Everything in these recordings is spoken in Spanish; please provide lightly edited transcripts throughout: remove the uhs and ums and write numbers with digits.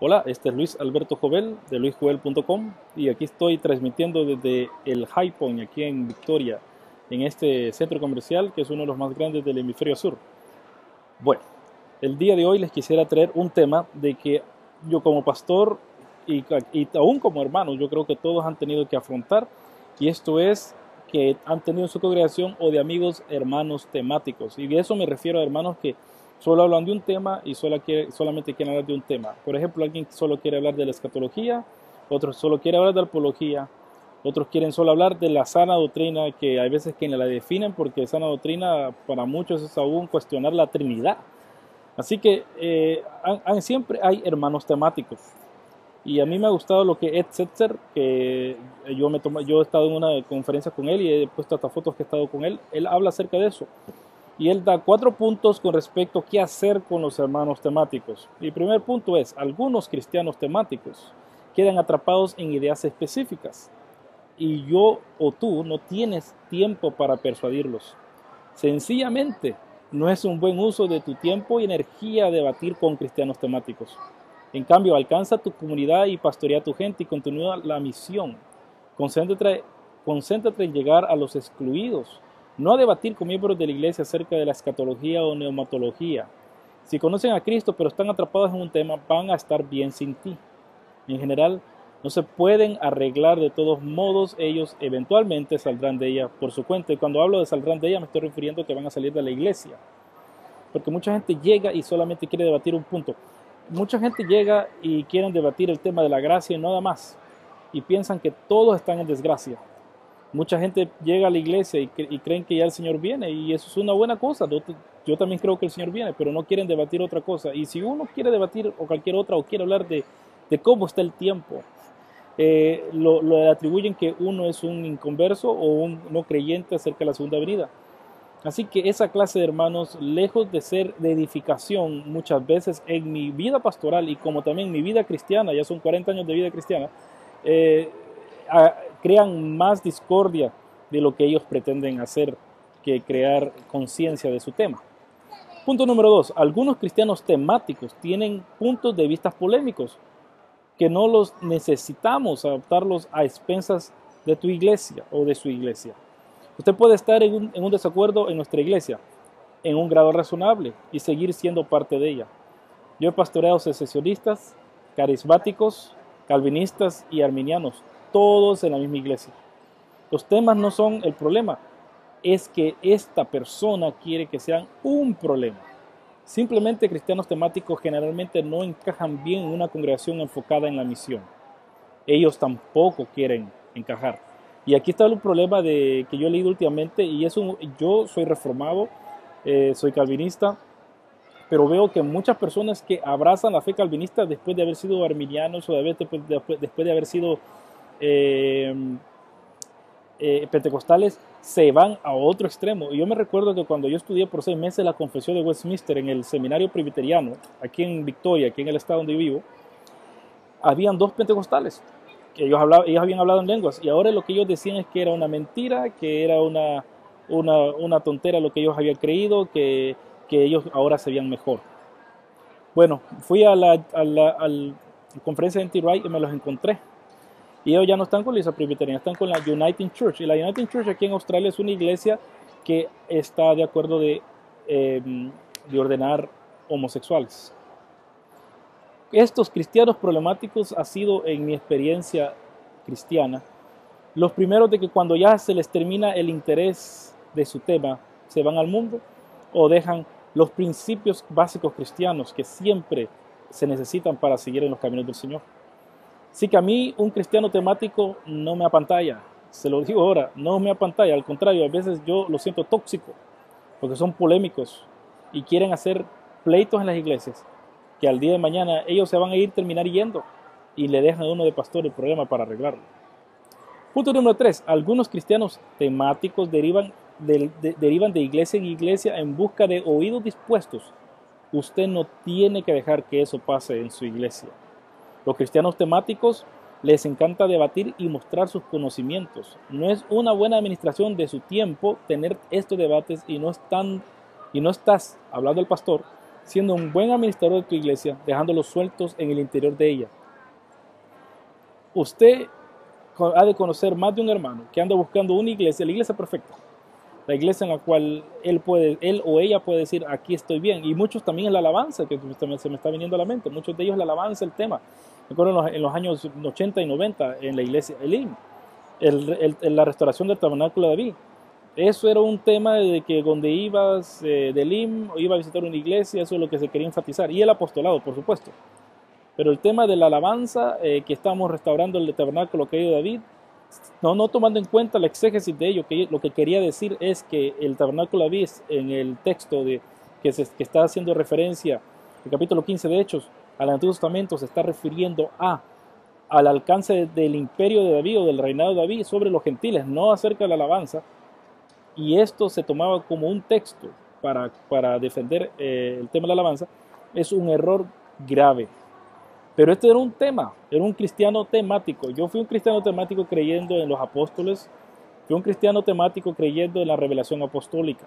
Hola, este es Luis Alberto Jovel de luisjovel.com y aquí estoy transmitiendo desde el High Point aquí en Victoria, en este centro comercial que es uno de los más grandes del hemisferio sur. Bueno, el día de hoy les quisiera traer un tema de que yo como pastor y aún como hermano, yo creo que todos han tenido que afrontar, y esto es que han tenido en su congregación o de amigos hermanos temáticos, y de eso me refiero a hermanos que solo hablan de un tema y solamente quieren hablar de un tema. Por ejemplo, alguien solo quiere hablar de la escatología, otros solo quiere hablar de la apología, otros quieren solo hablar de la sana doctrina, que hay veces que la definen porque sana doctrina para muchos es aún cuestionar la Trinidad. Así que siempre hay hermanos temáticos. Y a mí me ha gustado lo que Ed Setzer, que yo he estado en una conferencia con él y he puesto hasta fotos que he estado con él. Él habla acerca de eso. Y él da 4 puntos con respecto a qué hacer con los hermanos temáticos. Y el primer punto es, algunos cristianos temáticos quedan atrapados en ideas específicas. Y yo o tú no tienes tiempo para persuadirlos. Sencillamente, no es un buen uso de tu tiempo y energía debatir con cristianos temáticos. En cambio, alcanza tu comunidad y pastorea a tu gente y continúa la misión. Concéntrate en llegar a los excluidos, no a debatir con miembros de la iglesia acerca de la escatología o neumatología. Si conocen a Cristo pero están atrapados en un tema, van a estar bien sin ti. En general, no se pueden arreglar de todos modos, ellos eventualmente saldrán de ella por su cuenta. Y cuando hablo de saldrán de ella, me estoy refiriendo a que van a salir de la iglesia. Porque mucha gente llega y solamente quiere debatir un punto. Mucha gente llega y quieren debatir el tema de la gracia y nada más. Y piensan que todos están en desgracia. Mucha gente llega a la iglesia y creen que ya el Señor viene, y eso es una buena cosa. Yo también creo que el Señor viene, pero no quieren debatir otra cosa. Y si uno quiere debatir o cualquier otra o quiere hablar de cómo está el tiempo, lo atribuyen que uno es un inconverso o un no creyente acerca de la segunda venida. Así que esa clase de hermanos, lejos de ser de edificación, muchas veces en mi vida pastoral y como también en mi vida cristiana, ya son 40 años de vida cristiana, crean más discordia de lo que ellos pretenden hacer que crear conciencia de su tema. Punto número 2. Algunos cristianos temáticos tienen puntos de vista polémicos que no los necesitamos adaptarlos a expensas de tu iglesia o de su iglesia. Usted puede estar en un desacuerdo en nuestra iglesia en un grado razonable y seguir siendo parte de ella. Yo he pastoreado secesionistas, carismáticos, calvinistas y arminianos, todos en la misma iglesia. Los temas no son el problema, es que esta persona quiere que sean un problema. Simplemente cristianos temáticos generalmente no encajan bien en una congregación enfocada en la misión. Ellos tampoco quieren encajar. Y aquí está el problema que yo he leído últimamente, y yo soy reformado, soy calvinista, pero veo que muchas personas que abrazan la fe calvinista después de haber sido arminianos o después de haber sido pentecostales, se van a otro extremo. Y yo me recuerdo que cuando yo estudié por 6 meses la confesión de Westminster en el seminario presbiteriano, aquí en Victoria, aquí en el estado donde vivo, habían 2 pentecostales que ellos habían hablado en lenguas, y ahora lo que ellos decían es que era una mentira, que era una tontera lo que ellos habían creído, que ellos ahora se veían mejor. Bueno, fui a la conferencia de N.T. Wright y me los encontré. Y ellos ya no están con la iglesia presbiteriana, están con la Uniting Church. Y la Uniting Church aquí en Australia es una iglesia que está de acuerdo de ordenar homosexuales. Estos cristianos problemáticos ha sido, en mi experiencia cristiana, los primeros de que cuando ya se les termina el interés de su tema, se van al mundo o dejan los principios básicos cristianos que siempre se necesitan para seguir en los caminos del Señor. Así que a mí un cristiano temático no me apantalla, se lo digo ahora, no me apantalla, al contrario, a veces yo lo siento tóxico, porque son polémicos y quieren hacer pleitos en las iglesias, que al día de mañana ellos se van a terminar yendo y le dejan a uno de pastor el problema para arreglarlo. Punto número 3. Algunos cristianos temáticos derivan de iglesia en iglesia en busca de oídos dispuestos. Usted no tiene que dejar que eso pase en su iglesia. Los cristianos temáticos les encanta debatir y mostrar sus conocimientos. No es una buena administración de su tiempo tener estos debates y no estás, hablando del pastor, siendo un buen administrador de tu iglesia, dejándolos sueltos en el interior de ella. Usted ha de conocer más de un hermano que anda buscando una iglesia, la iglesia perfecta, la iglesia en la cual él o ella puede decir, aquí estoy bien. Y muchos también en la alabanza, que se me está viniendo a la mente, muchos de ellos la alabanza, el tema. Recuerdo en los años 80 y 90 en la iglesia Elim, la restauración del tabernáculo de David. Eso era un tema de que donde ibas de Elim o iba a visitar una iglesia, eso es lo que se quería enfatizar. Y el apostolado, por supuesto. Pero el tema de la alabanza, que estamos restaurando el tabernáculo que ha ido David, no tomando en cuenta la exégesis de ello, que lo que quería decir es que el tabernáculo de David, en el texto que está haciendo referencia, el capítulo 15 de Hechos, al Antiguo Testamento, se está refiriendo al alcance del imperio de David o del reinado de David sobre los gentiles, no acerca de la alabanza. Y esto se tomaba como un texto para defender el tema de la alabanza. Es un error grave. Pero este era un tema, era un cristiano temático. Yo fui un cristiano temático creyendo en los apóstoles, fui un cristiano temático creyendo en la revelación apostólica.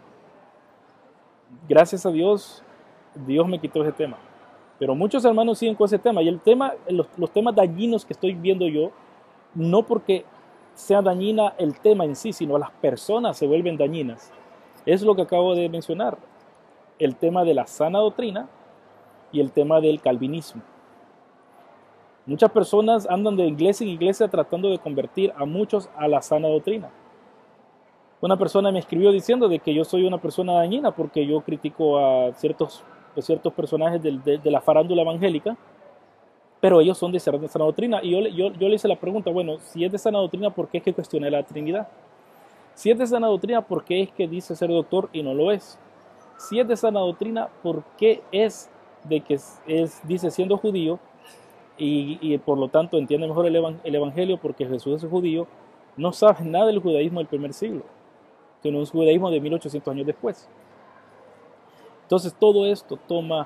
Gracias a Dios, Dios me quitó ese tema. Pero muchos hermanos siguen con ese tema. Y el tema, los temas dañinos que estoy viendo yo, no porque sea dañina el tema en sí, sino las personas se vuelven dañinas. Es lo que acabo de mencionar. El tema de la sana doctrina y el tema del calvinismo. Muchas personas andan de iglesia en iglesia tratando de convertir a muchos a la sana doctrina. Una persona me escribió diciendo de que yo soy una persona dañina porque yo critico a ciertos personajes de la farándula evangélica, pero ellos son de sana doctrina. Y yo le hice la pregunta, bueno, si es de sana doctrina, ¿por qué es que cuestiona la Trinidad? Si es de sana doctrina, ¿por qué es que dice ser doctor y no lo es? Si es de sana doctrina, ¿por qué es de que dice siendo judío y por lo tanto entiende mejor el evangelio porque Jesús es judío, no sabe nada del judaísmo del primer siglo, sino un judaísmo de 1800 años después? Entonces todo esto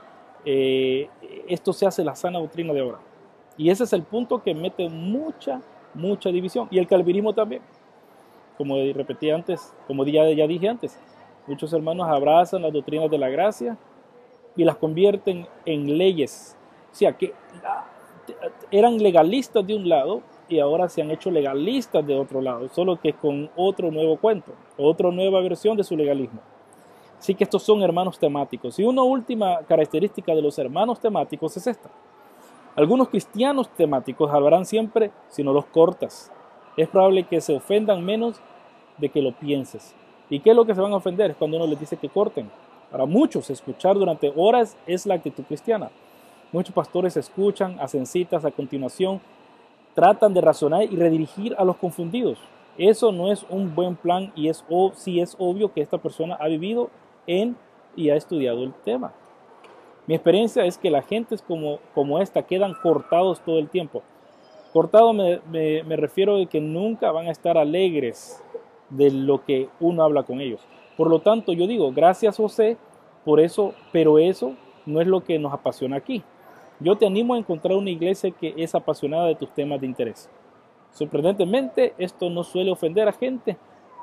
esto se hace la sana doctrina de ahora. Y ese es el punto que mete mucha división. Y el calvinismo también. Como repetí antes, como ya dije antes, muchos hermanos abrazan las doctrinas de la gracia y las convierten en leyes. O sea, que eran legalistas de un lado y ahora se han hecho legalistas de otro lado, solo que con otro nuevo cuento, otra nueva versión de su legalismo. Así que estos son hermanos temáticos. Y una última característica de los hermanos temáticos es esta. Algunos cristianos temáticos hablarán siempre si no los cortas. Es probable que se ofendan menos de que lo pienses. ¿Y qué es lo que se van a ofender? Es cuando uno les dice que corten. Para muchos, escuchar durante horas es la actitud cristiana. Muchos pastores escuchan, hacen citas, a continuación tratan de razonar y redirigir a los confundidos. Eso no es un buen plan y sí es obvio que esta persona ha vivido y ha estudiado el tema. Mi experiencia es que la gente es como esta, quedan cortados todo el tiempo. Cortado me refiero a que nunca van a estar alegres de lo que uno habla con ellos. Por lo tanto, yo digo, gracias José, por eso, pero eso no es lo que nos apasiona aquí. Yo te animo a encontrar una iglesia que es apasionada de tus temas de interés. Sorprendentemente, esto no suele ofender a gente.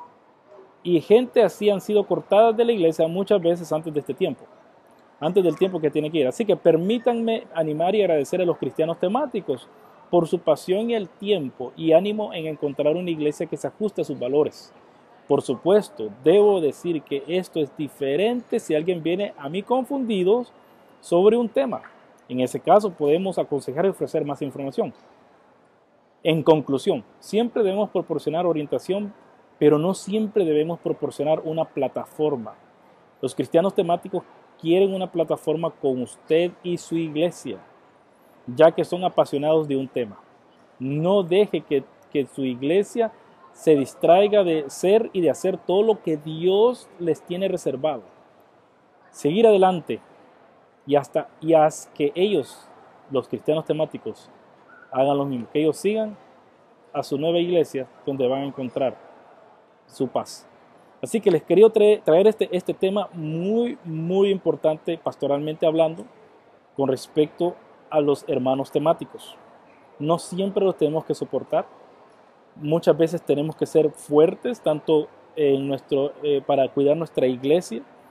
Y gente así han sido cortadas de la iglesia muchas veces antes de este tiempo. Antes del tiempo que tiene que ir. Así que permítanme animar y agradecer a los cristianos temáticos por su pasión y el tiempo y ánimo en encontrar una iglesia que se ajuste a sus valores. Por supuesto, debo decir que esto es diferente si alguien viene a mí confundido sobre un tema. En ese caso podemos aconsejar y ofrecer más información. En conclusión, siempre debemos proporcionar orientación, pero no siempre debemos proporcionar una plataforma. Los cristianos temáticos quieren una plataforma con usted y su iglesia, ya que son apasionados de un tema. No deje que su iglesia se distraiga de ser y de hacer todo lo que Dios les tiene reservado. Seguir adelante y hasta que ellos, los cristianos temáticos, hagan lo mismo, que ellos sigan a su nueva iglesia donde van a encontrar su paz. Así que les quería traer este tema muy importante pastoralmente hablando con respecto a los hermanos temáticos. No siempre los tenemos que soportar. Muchas veces tenemos que ser fuertes tanto para cuidar nuestra iglesia,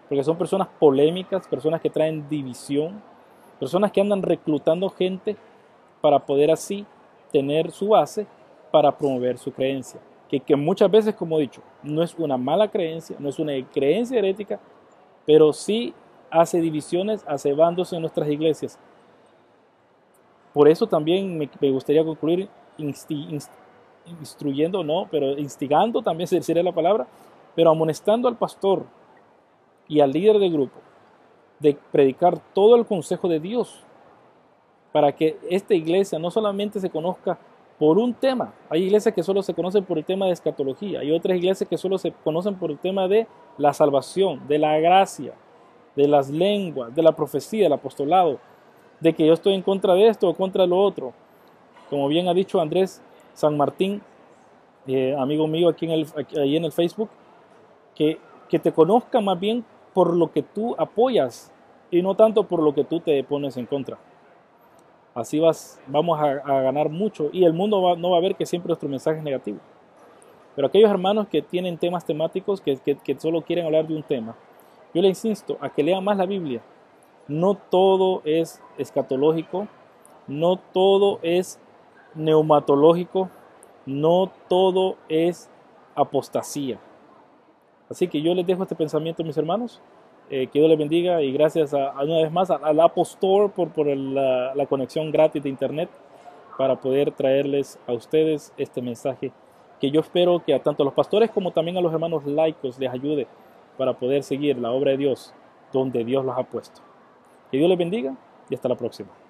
porque son personas polémicas, personas que traen división, personas que andan reclutando gente para poder así tener su base para promover su creencia. Que muchas veces, como he dicho, no es una mala creencia, no es una creencia herética, pero sí hace divisiones, hace bandos en nuestras iglesias. Por eso también me gustaría concluir instruyendo, no, pero instigando también sería la palabra, pero amonestando al pastor y al líder de grupo de predicar todo el consejo de Dios para que esta iglesia no solamente se conozca por un tema. Hay iglesias que solo se conocen por el tema de escatología, hay otras iglesias que solo se conocen por el tema de la salvación, de la gracia, de las lenguas, de la profecía, del apostolado, de que yo estoy en contra de esto o contra lo otro. Como bien ha dicho Andrés San Martín, amigo mío ahí en el Facebook, que te conozca más bien por lo que tú apoyas y no tanto por lo que tú te pones en contra. Así vamos a ganar mucho y el mundo no va a ver que siempre nuestro mensaje es negativo. Pero aquellos hermanos que tienen temas temáticos, que solo quieren hablar de un tema, yo les insisto a que lean más la Biblia. No todo es escatológico, no todo es neumatológico, no todo es apostasía. Así que yo les dejo este pensamiento, mis hermanos. Que Dios les bendiga y gracias una vez más al Apple Store por la conexión gratis de internet para poder traerles a ustedes este mensaje que yo espero que a tanto a los pastores como también a los hermanos laicos les ayude para poder seguir la obra de Dios donde Dios los ha puesto. Que Dios les bendiga y hasta la próxima.